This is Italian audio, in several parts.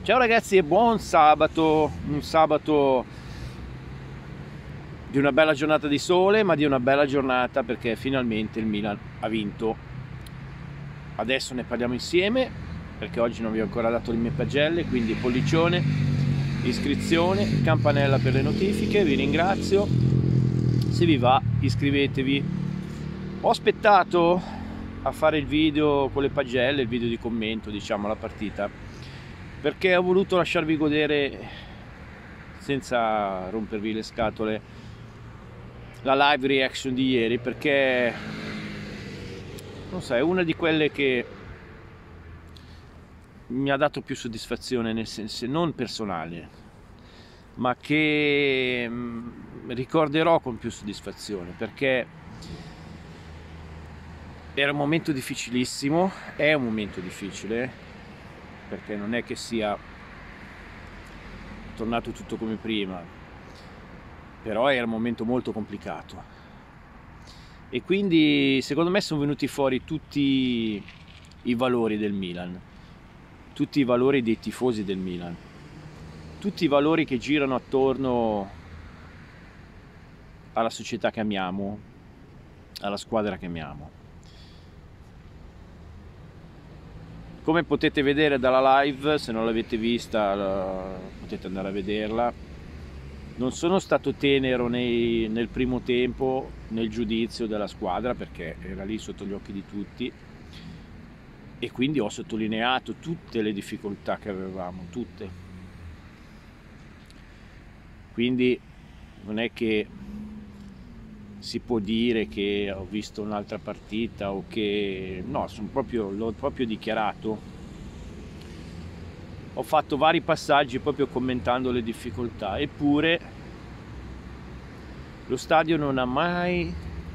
Ciao ragazzi e buon sabato, un sabato di una bella giornata di sole, ma di una bella giornata perché finalmente il Milan ha vinto. Adesso ne parliamo insieme perché oggi non vi ho ancora dato le mie pagelle, quindi pollicione, iscrizione, campanella per le notifiche, vi ringrazio. Se vi va iscrivetevi. Ho aspettato a fare il video con le pagelle, il video di commento, diciamo, alla partita, perché ho voluto lasciarvi godere senza rompervi le scatole la live reaction di ieri, perché non so, è una di quelle che mi ha dato più soddisfazione, nel senso non personale, ma che ricorderò con più soddisfazione, perché era un momento difficilissimo, è un momento difficile, perché non è che sia tornato tutto come prima, però era un momento molto complicato e quindi secondo me sono venuti fuori tutti i valori del Milan, tutti i valori dei tifosi del Milan, tutti i valori che girano attorno alla società che amiamo, alla squadra che amiamo. Come potete vedere dalla live, se non l'avete vista potete andare a vederla. Non sono stato tenero nel primo tempo nel giudizio della squadra, perché era lì sotto gli occhi di tutti, e quindi ho sottolineato tutte le difficoltà che avevamo, tutte. Quindi non è che si può dire che ho visto un'altra partita o che no, l'ho proprio dichiarato. Ho fatto vari passaggi proprio commentando le difficoltà, eppure lo stadio non ha mai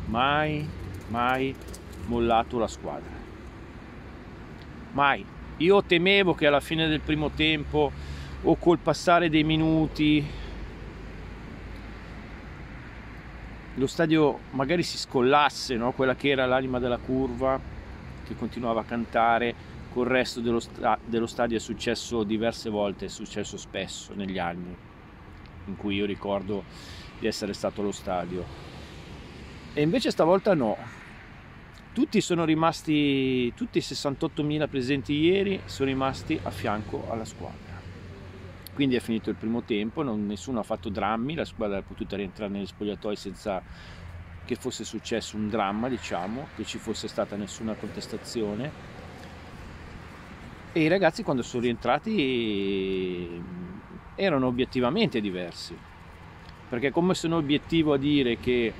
mollato la squadra. Mai. Io temevo che alla fine del primo tempo o col passare dei minuti lo stadio magari si scollasse, no? Quella che era l'anima della curva che continuava a cantare. Col resto dello stadio è successo diverse volte, è successo spesso negli anni in cui io ricordo di essere stato allo stadio, e invece stavolta no. Tutti i 68.000 presenti ieri sono rimasti a fianco alla squadra. Quindi è finito il primo tempo, nessuno ha fatto drammi, la squadra è potuta rientrare negli spogliatoi senza che fosse successo un dramma, diciamo, che ci fosse stata nessuna contestazione. E i ragazzi, quando sono rientrati, erano obiettivamente diversi, perché come sono obiettivo a dire che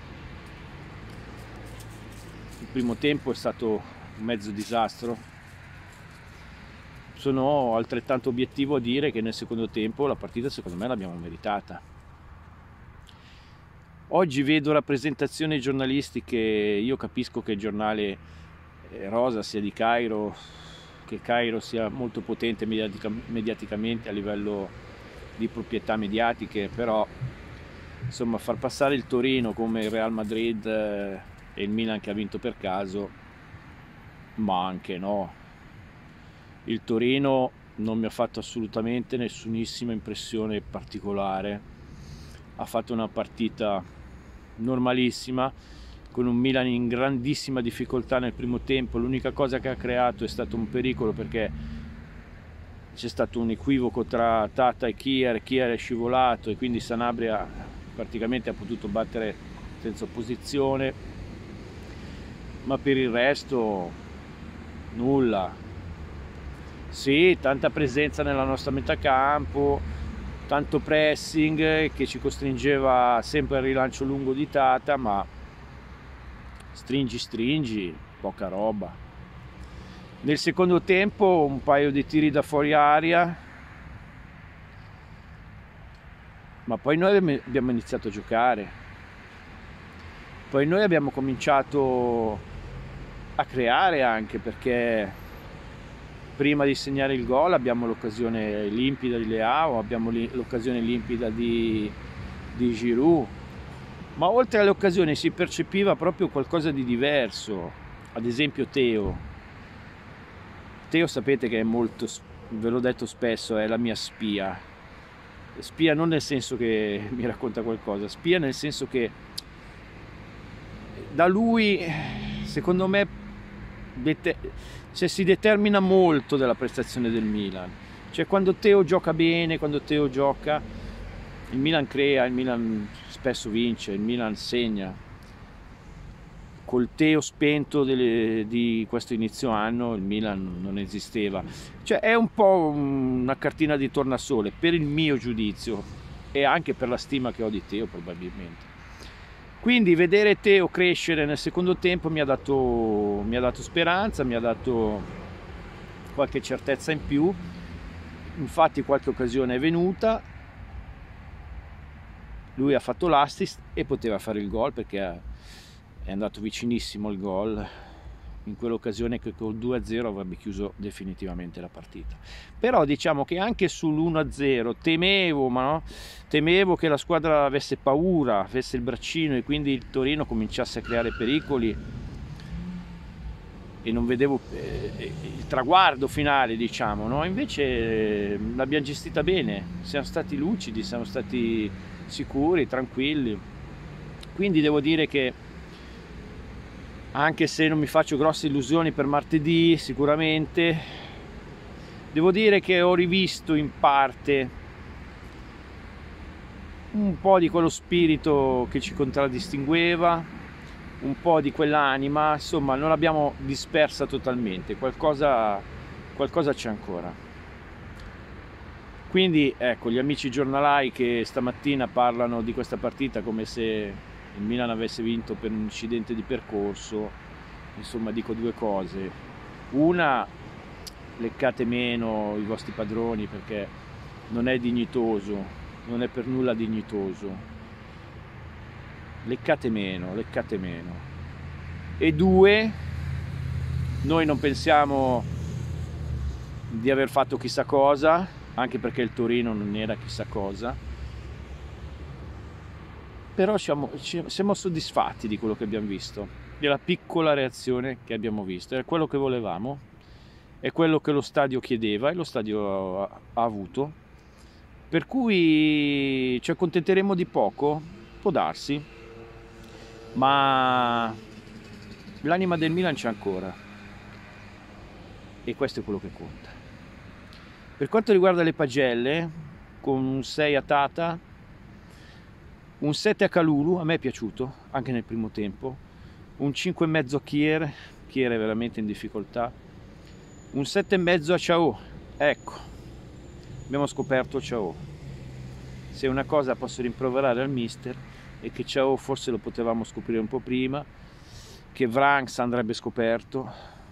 il primo tempo è stato un mezzo disastro, sono altrettanto obiettivo a dire che nel secondo tempo la partita secondo me l'abbiamo meritata. Oggi vedo rappresentazioni giornalistiche, io capisco che il giornale rosa sia di Cairo, che Cairo sia molto potente mediaticamente a livello di proprietà mediatiche, però insomma far passare il Torino come il Real Madrid e il Milan che ha vinto per caso, ma anche no. Il Torino non mi ha fatto assolutamente nessunissima impressione particolare, ha fatto una partita normalissima con un Milan in grandissima difficoltà nel primo tempo. L'unica cosa che ha creato è stato un pericolo, perché c'è stato un equivoco tra Tata e Kier è scivolato e quindi Sanabria praticamente ha potuto battere senza opposizione, ma per il resto nulla. Sì, tanta presenza nella nostra metà campo, tanto pressing che ci costringeva sempre al rilancio lungo di Tata, ma stringi, poca roba. Nel secondo tempo un paio di tiri da fuori aria, ma poi noi abbiamo iniziato a giocare, poi noi abbiamo cominciato a creare anche, perché prima di segnare il gol abbiamo l'occasione limpida di Leao, abbiamo l'occasione limpida di Giroud, ma oltre alle occasioni si percepiva proprio qualcosa di diverso. Ad esempio Teo sapete che è molto ve l'ho detto spesso, è la mia spia. Spia non nel senso che mi racconta qualcosa, spia nel senso che da lui, secondo me, si determina molto della prestazione del Milan. Cioè, quando Teo gioca bene, quando Teo gioca, il Milan crea, il Milan spesso vince, il Milan segna. Col Teo spento di questo inizio anno il Milan non esisteva. Cioè, è un po' una cartina di tornasole per il mio giudizio e anche per la stima che ho di Teo, probabilmente. Quindi vedere Teo crescere nel secondo tempo mi ha dato speranza, mi ha dato qualche certezza in più. Infatti qualche occasione è venuta, lui ha fatto l'assist e poteva fare il gol, perché è andato vicinissimo al gol in quell'occasione che col 2-0 avrebbe chiuso definitivamente la partita. Però diciamo che anche sull'1-0 temevo che la squadra avesse paura, avesse il braccino e quindi il Torino cominciasse a creare pericoli e non vedevo il traguardo finale, diciamo, no? Invece l'abbiamo gestita bene, siamo stati lucidi, siamo stati sicuri, tranquilli. Quindi devo dire che, anche se non mi faccio grosse illusioni per martedì, sicuramente, devo dire che ho rivisto in parte un po' di quello spirito che ci contraddistingueva, un po' di quell'anima, insomma non l'abbiamo dispersa totalmente, qualcosa c'è ancora. Quindi ecco, gli amici giornalai che stamattina parlano di questa partita come se il Milan avesse vinto per un incidente di percorso, insomma dico due cose: una, leccate meno i vostri padroni, perché non è dignitoso, non è per nulla dignitoso, leccate meno. E due, noi non pensiamo di aver fatto chissà cosa, anche perché il Torino non era chissà cosa, però siamo soddisfatti di quello che abbiamo visto, della piccola reazione che abbiamo visto. È quello che volevamo, è quello che lo stadio chiedeva e lo stadio ha avuto, per cui ci accontenteremo di poco, può darsi, ma l'anima del Milan c'è ancora e questo è quello che conta. Per quanto riguarda le pagelle, con un 6 a Tata, un 7 a Kalulu, a me è piaciuto anche nel primo tempo, un 5,5 a Kier è veramente in difficoltà, un 7,5 a Ciao. Ecco, abbiamo scoperto Ciao. Se una cosa posso rimproverare al mister è che Ciao forse lo potevamo scoprire un po' prima, che Vranks andrebbe scoperto,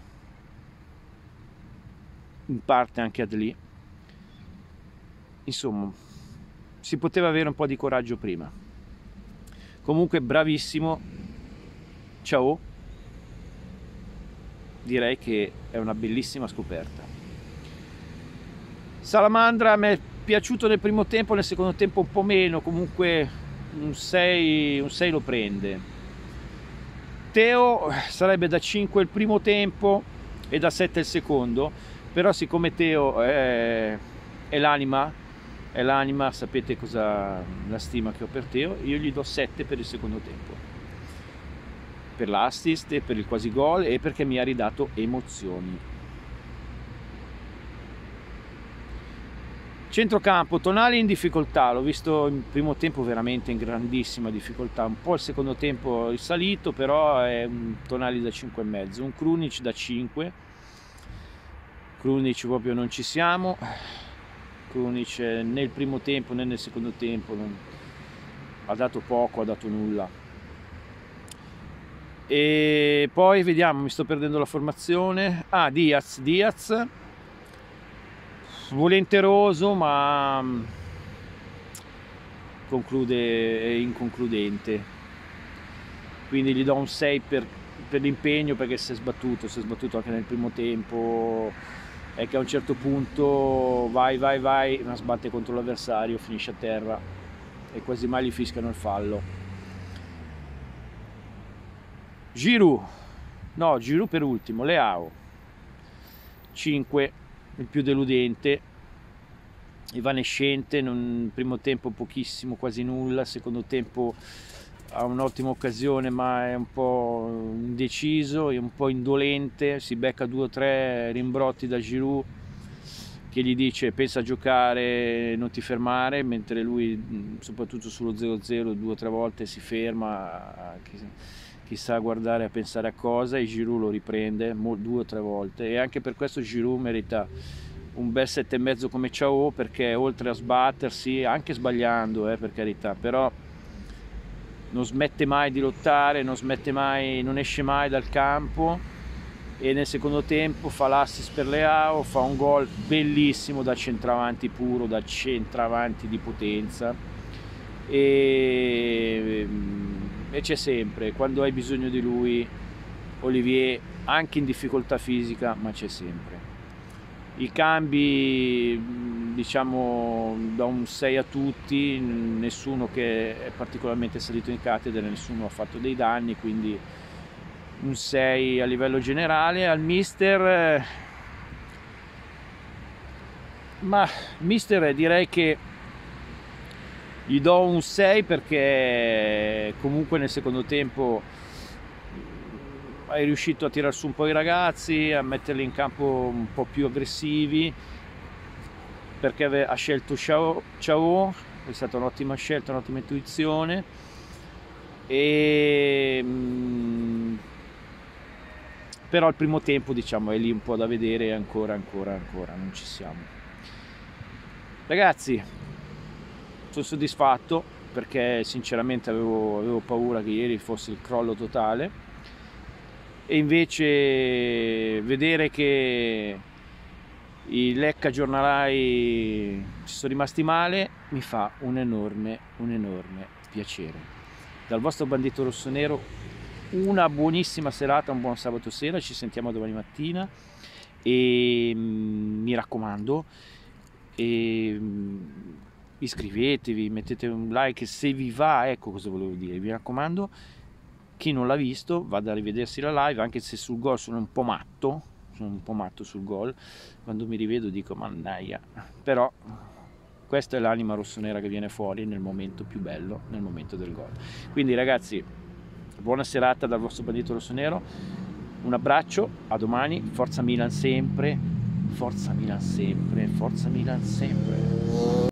in parte anche Adli. Insomma, si poteva avere un po' di coraggio prima. Comunque bravissimo Ciao, direi che è una bellissima scoperta. Salamandra mi è piaciuto nel primo tempo, nel secondo tempo un po' meno, comunque un 6 lo prende. Teo sarebbe da 5 il primo tempo e da 7 il secondo, però siccome Teo è l'anima, sapete cosa, la stima che ho per Teo, io gli do 7 per il secondo tempo, per l'assist e per il quasi gol e perché mi ha ridato emozioni. Centrocampo, Tonali in difficoltà, l'ho visto in primo tempo veramente in grandissima difficoltà, un po' il secondo tempo risalito, però è un Tonali da 5,5, un Krunic da 5, Krunic proprio non ci siamo. Krunic né il primo tempo né nel secondo tempo ha dato poco, ha dato nulla. E poi vediamo, mi sto perdendo la formazione. Diaz volenteroso ma è inconcludente, quindi gli do un 6 per l'impegno, perché si è sbattuto anche nel primo tempo, è che a un certo punto vai, ma sbatte contro l'avversario, finisce a terra e quasi mai gli fischiano il fallo. Giroud per ultimo, Leao 5, il più deludente, evanescente, primo tempo pochissimo, quasi nulla, secondo tempo ha un'ottima occasione ma è un po' indeciso, è un po' indolente, si becca 2 o 3 rimbrotti da Giroud che gli dice pensa a giocare, non ti fermare, mentre lui soprattutto sullo 0-0 2 o 3 volte si ferma, chissà a guardare, a pensare a cosa, e Giroud lo riprende 2 o 3 volte, e anche per questo Giroud merita un bel 7,5 come Ciao, perché oltre a sbattersi, anche sbagliando per carità, però non smette mai di lottare, non esce mai dal campo, e nel secondo tempo fa l'assist per Leao, fa un gol bellissimo da centravanti puro, da centravanti di potenza, e c'è sempre, quando hai bisogno di lui, Olivier, anche in difficoltà fisica, ma c'è sempre. I cambi, diciamo, da un 6 a tutti, nessuno che è particolarmente salito in cattedra, nessuno ha fatto dei danni, quindi un 6 a livello generale. Al mister, direi che gli do un 6 perché comunque nel secondo tempo hai riuscito a tirar su un po' i ragazzi, a metterli in campo un po' più aggressivi, perché ha scelto Ciao, è stata un'ottima scelta, un'ottima intuizione, però il primo tempo, diciamo, è lì un po' da vedere, e ancora non ci siamo. Ragazzi, sono soddisfatto perché sinceramente avevo paura che ieri fosse il crollo totale, e invece vedere che i Lecca giornalai ci sono rimasti male mi fa un enorme piacere. Dal vostro bandito rossonero una buonissima serata, un buon sabato sera, ci sentiamo domani mattina, e mi raccomando, iscrivetevi, mettete un like se vi va, ecco cosa volevo dire, vi raccomando. Chi non l'ha visto vada a rivedersi la live, anche se sul gol sono un po' matto sul gol, quando mi rivedo dico mannaia, però questa è l'anima rossonera che viene fuori nel momento più bello, nel momento del gol. Quindi ragazzi, buona serata dal vostro bandito rossonero, un abbraccio, a domani, forza Milan sempre, forza Milan sempre, forza Milan sempre.